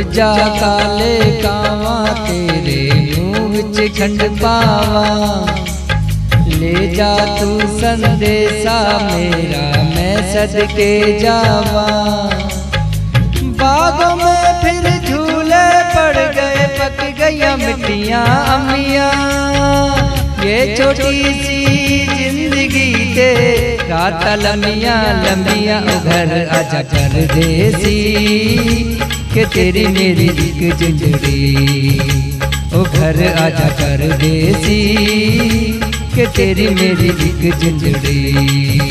जा काले कावा तेरे मुँह विच खंड पावा। ले जा तू संदेशा मेरा मैं सदके जावा। बागों में फिर झूले पड़ गए पक गया मिट्टियाँ अम्मियाँ। ये छोटी सी जिंदगी ते रात लम्बियाँ लम्बियाँ। घर आजा परदेसी के तेरी मेरी एक जिंदड़ी। ओ घर आजा परदेसी के तेरी मेरी एक जिंदड़ी।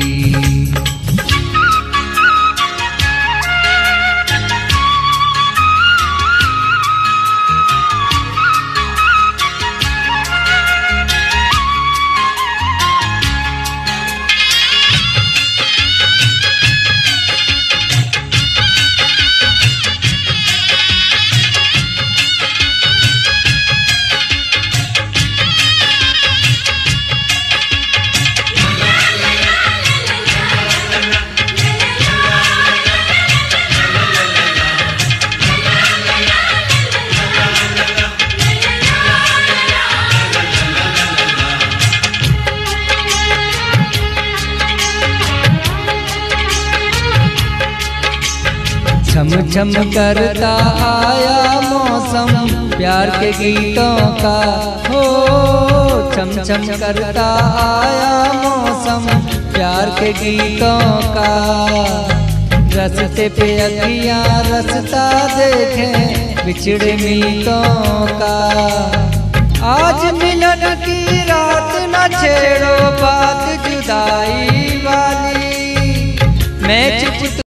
छम छम करता आया मौसम प्यार के गीतों का। हो छम छम करता आया मौसम प्यार के गीतों का। रस्ते पे अखियाँ रास्ता देखें बिछड़े मीतों का। आज मिलन की रात न छेड़ो बात जुदाई वाली। मैं चुप